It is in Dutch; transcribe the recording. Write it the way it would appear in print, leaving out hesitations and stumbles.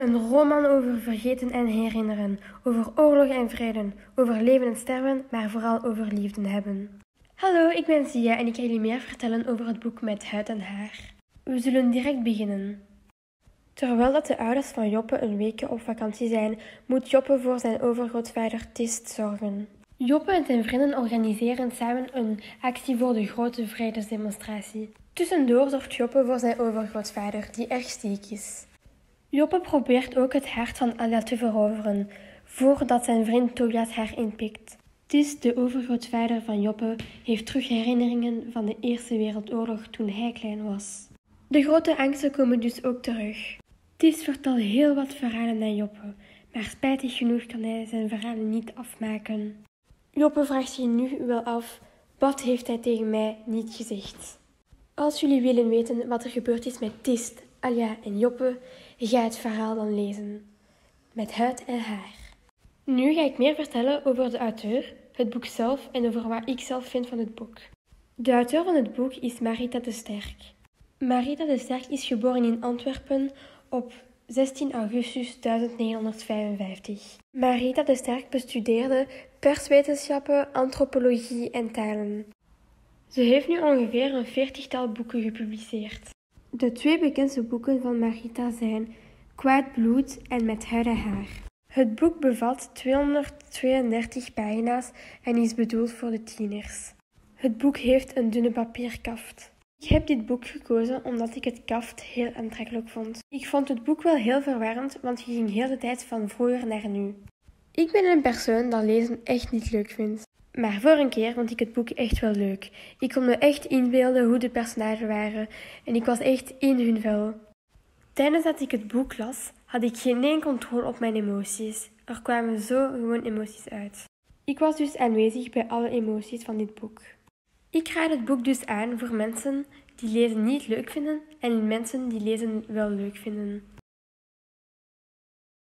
Een roman over vergeten en herinneren, over oorlog en vrede, over leven en sterven, maar vooral over liefde hebben. Hallo, ik ben Zia en ik ga jullie meer vertellen over het boek Met huid en haar. We zullen direct beginnen. Terwijl dat de ouders van Joppe een weekje op vakantie zijn, moet Joppe voor zijn overgrootvader Tist zorgen. Joppe en zijn vrienden organiseren samen een actie voor de grote vredesdemonstratie. Tussendoor zorgt Joppe voor zijn overgrootvader, die erg ziek is. Joppe probeert ook het hart van Alia te veroveren, voordat zijn vriend Tobias haar inpikt. Tist, de overgrootvader van Joppe, heeft terug herinneringen van de Eerste Wereldoorlog toen hij klein was. De grote angsten komen dus ook terug. Tist vertelt heel wat verhalen aan Joppe, maar spijtig genoeg kan hij zijn verhalen niet afmaken. Joppe vraagt zich nu wel af, wat heeft hij tegen mij niet gezegd? Als jullie willen weten wat er gebeurd is met Tist, Alia en Joppe, ga het verhaal dan lezen. Met huid en haar. Nu ga ik meer vertellen over de auteur, het boek zelf en over wat ik zelf vind van het boek. De auteur van het boek is Marita de Sterk. Marita de Sterk is geboren in Antwerpen op 16 augustus 1955. Marita de Sterk bestudeerde perswetenschappen, antropologie en talen. Ze heeft nu ongeveer een 40-tal boeken gepubliceerd. De twee bekendste boeken van Marita zijn Kwaad bloed en Met huid en haar. Het boek bevat 232 pagina's en is bedoeld voor de tieners. Het boek heeft een dunne papierkaft. Ik heb dit boek gekozen omdat ik het kaft heel aantrekkelijk vond. Ik vond het boek wel heel verwarrend, want je ging heel de tijd van vroeger naar nu. Ik ben een persoon dat lezen echt niet leuk vindt. Maar voor een keer vond ik het boek echt wel leuk. Ik kon me echt inbeelden hoe de personages waren en ik was echt in hun vel. Tijdens dat ik het boek las, had ik geen controle op mijn emoties. Er kwamen zo gewoon emoties uit. Ik was dus aanwezig bij alle emoties van dit boek. Ik raad het boek dus aan voor mensen die lezen niet leuk vinden en mensen die lezen wel leuk vinden.